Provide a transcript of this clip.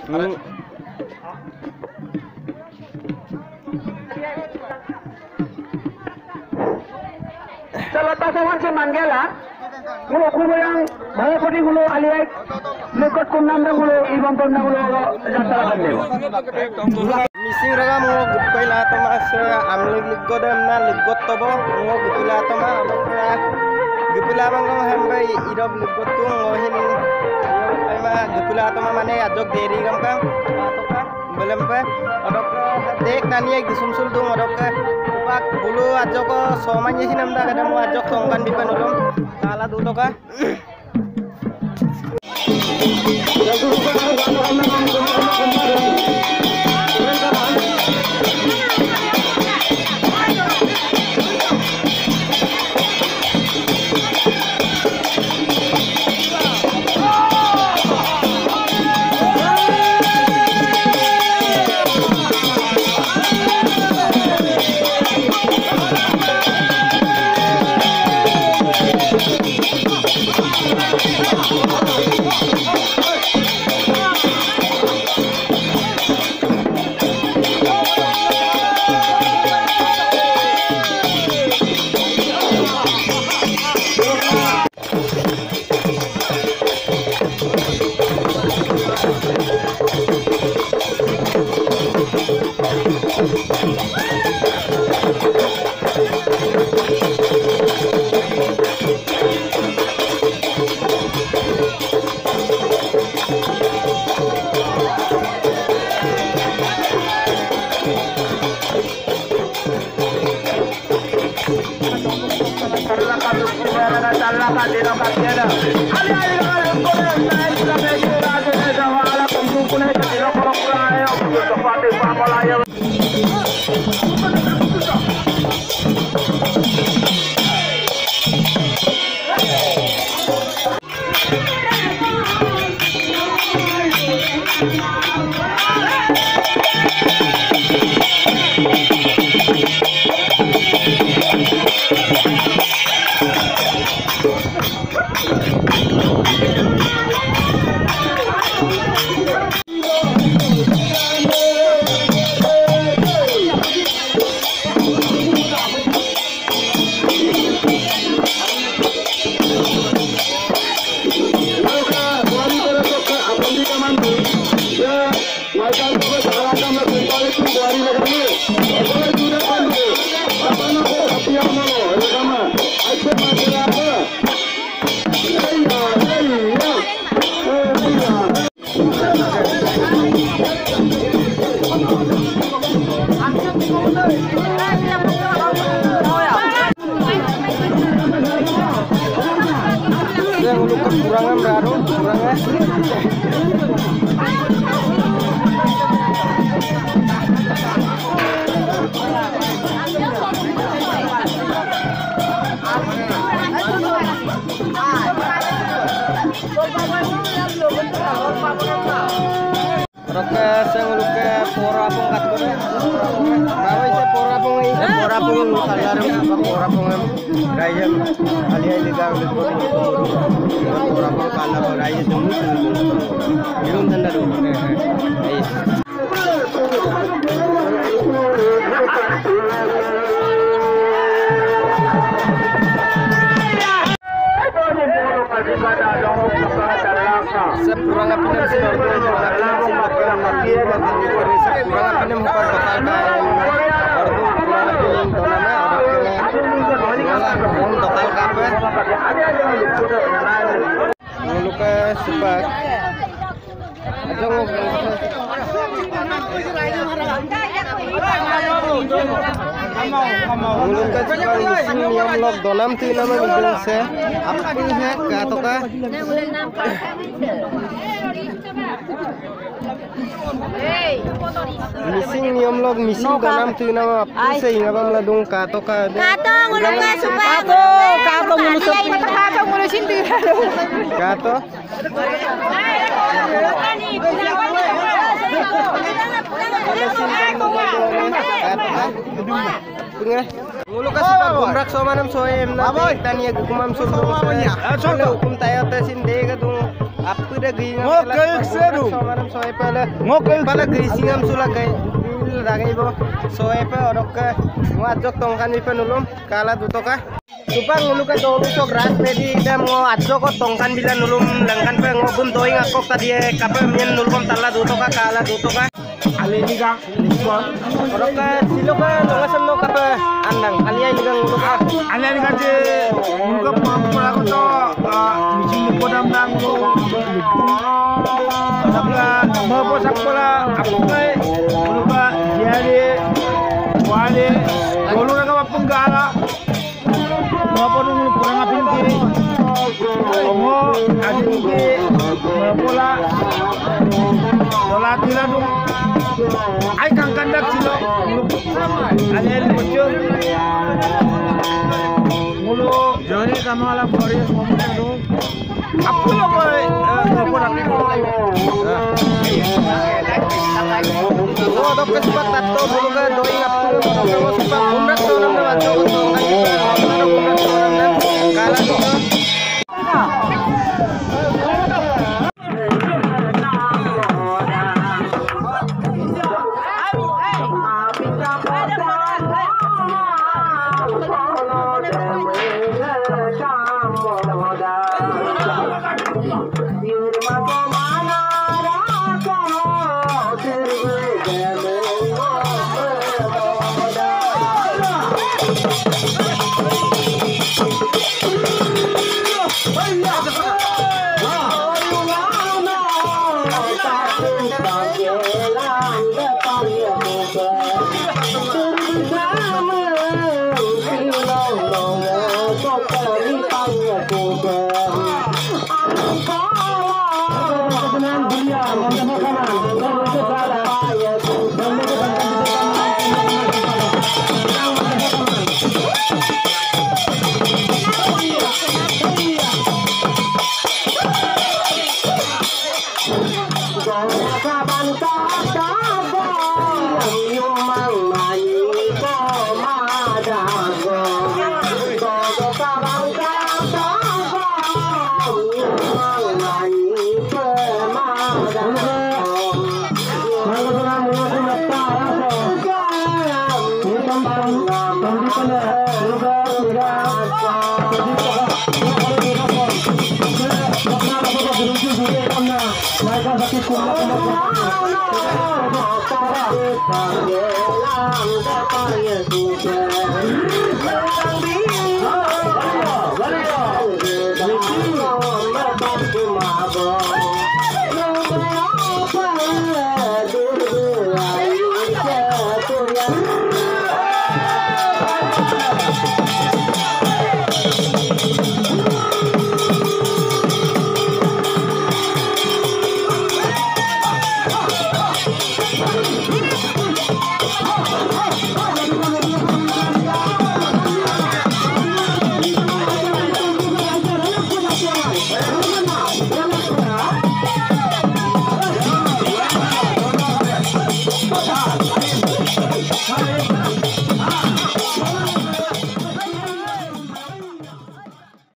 Selata sawan si Manggala, gulo gulo yang bahaya podi gulo aliai, lekot kumnam dan gulo ibang kumnam gulo jatara kandil. Missing raga mo gupila tamas amlig ligod amna ligod tobo mo gupila tama abakra gupila bangam hambai irob ligod tu mohin ayma gupila tama mane ajok deri gam ka atoka belum pe odok dek nani ek disumsul dung odok pak bulu ajok somanya sinam da kadam ajok tongkan di penulung kala dulu ka kurangan baru kurangnya roke senguluke porapung katune bawa ise porapung salarum porapung rayam aliai ligang libur porapung kala rayam demu ilum tandaru sepurang apinem sinor sepurang apinem hukar total total kape luka sebab Mulungka Jepang musim yang log donam tu nama minum se apa ni kata ka missing niam log missing donam tu nama apa sehingga meladung kata ka kata mulungka supaya kata mulusin tu kata Mulu kasih pak gumrak somanam soem na tania gukumam sulung soya hukum tayo tesin dega tung apa dah gini Ngok kayak seru. soalnya pala Ngok kayak pala singam sula kayak lagi bo soalnya orang ke ngajak tongkan ipan ulum kala dutoka supang ulu ka dulu so gras pedi dam ngo ajok ko tongkan bila nulum langkan pe ngobum toing akok tadi kape mien nulum tala dutoka kala dutoka Ali ni kang Lisbon. orang ke silo ka ngasam no kape andang alia ligang ulu ka Ali ni kan je muka pura ko to misi ni kodam nang lu. Orang ka mau posak pola aku kai muka diare wale golu na ka punggala. Mau pun kurang apin kiri. Mau ada ni pola pola tila dong. Ay kang kandak silo alel muncul mulu joni kamu ala Korea ngomong dong apa lo boy ngomong apa oh dok kesupak tato bulu ka doi ngapu kamu supak undak to nam na bajo to kan undak to nam kala to